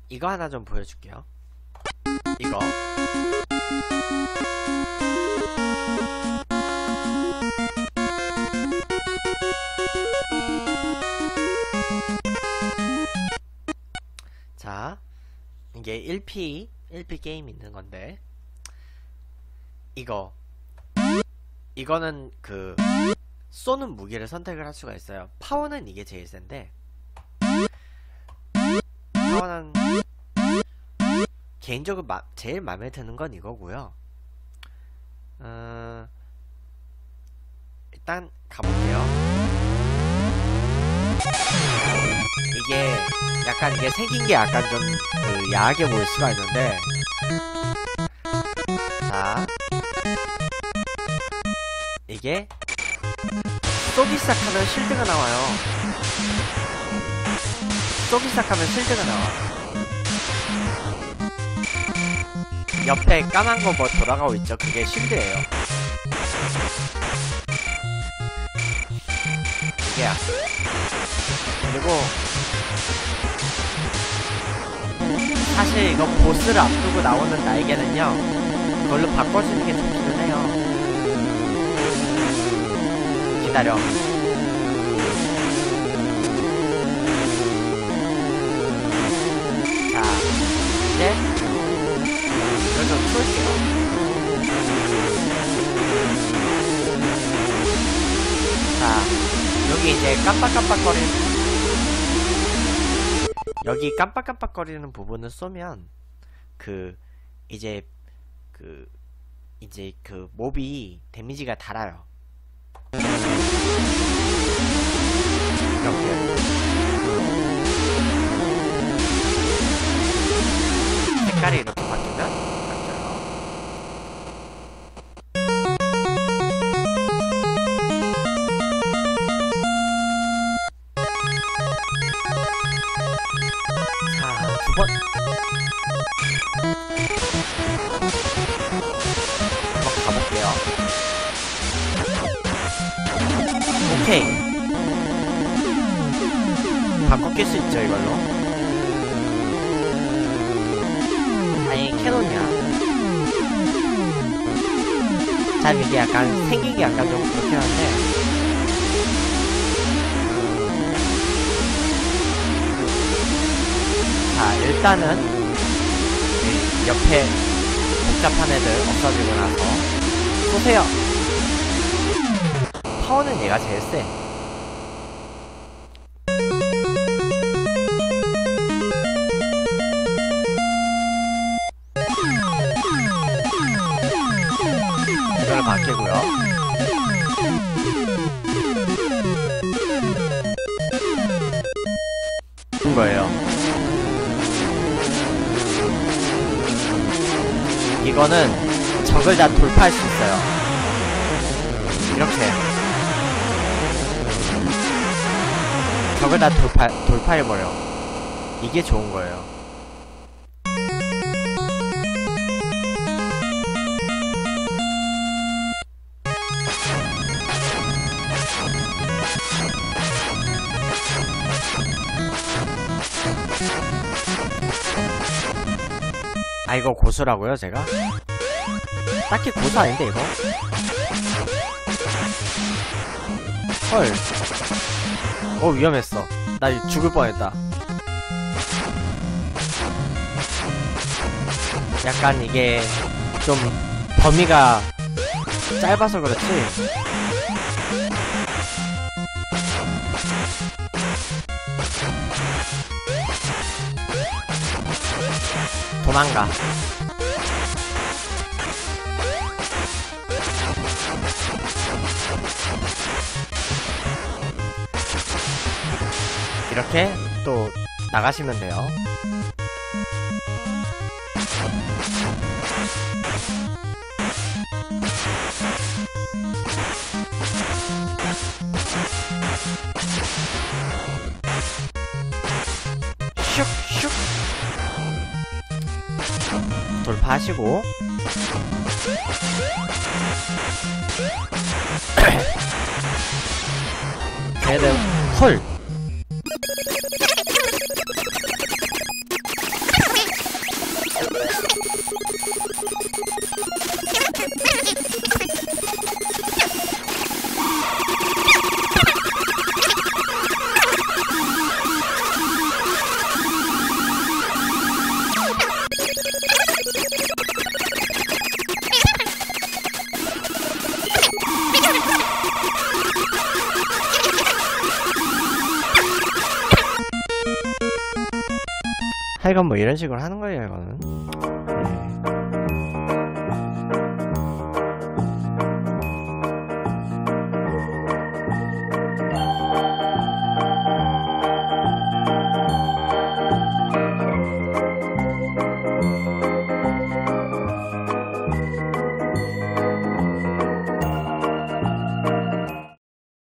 이거 하나 좀 보여줄게요. 이거 자, 이게 1P 게임 있는 건데, 이거는 그 쏘는 무기를 선택을 할 수가 있어요. 파워는 이게 제일 센데, 파워는 개인적으로 제일 마음에 드는 건 이거고요. 일단 가볼게요. 이게 약간 이게 생긴게 약간 좀 그 야하게 보일 수가 있는데, 자, 이게 쏘기 시작하면 실드가 나와요. 쏘기 시작하면 실드가 나와. 옆에 까만 거 뭐 돌아가고 있죠? 그게 실드예요. 이게야. 그리고 사실 이거 보스를 앞두고 나오는 날개는요, 그걸로 바꿔주는 게 좋기는 해요. 기다려. 자, 이제 이걸 좀 쏠게요. 자, 여기 이제 여기 깜빡깜빡거리는 부분을 쏘면 이제 몹이 데미지가 달아요. 이렇게 색깔이 이렇게 바뀌면 바뀌어요. 자, 2번 한번 가볼게요. 오케이. 바꿔 낄 수 있죠, 이걸로. 아니, 캐논이야. 참, 이게 약간, 생긴 게 약간 좀 그렇긴 한데. 자, 일단은, 옆에 복잡한 애들 없어지고 나서, 쏘세요! 파워는 얘가 제일 세. 이걸 바뀌고요. 거예요. 이거는 적을 다 돌파할 수 있어요. 이렇게 적을 다 돌파해버려. 이게 좋은 거예요. 아, 이거 고수라고요, 제가? 딱히 고수 아닌데, 이거? 헐. 위험했어. 나 죽을 뻔했다. 약간 이게 좀 범위가 짧아서 그렇지. 도망가. 이렇게 또 나가시면 돼요. 슉슉 돌파하시고 걔들 헐 하여간 뭐 이런 식으로 하는 거예요, 이거는.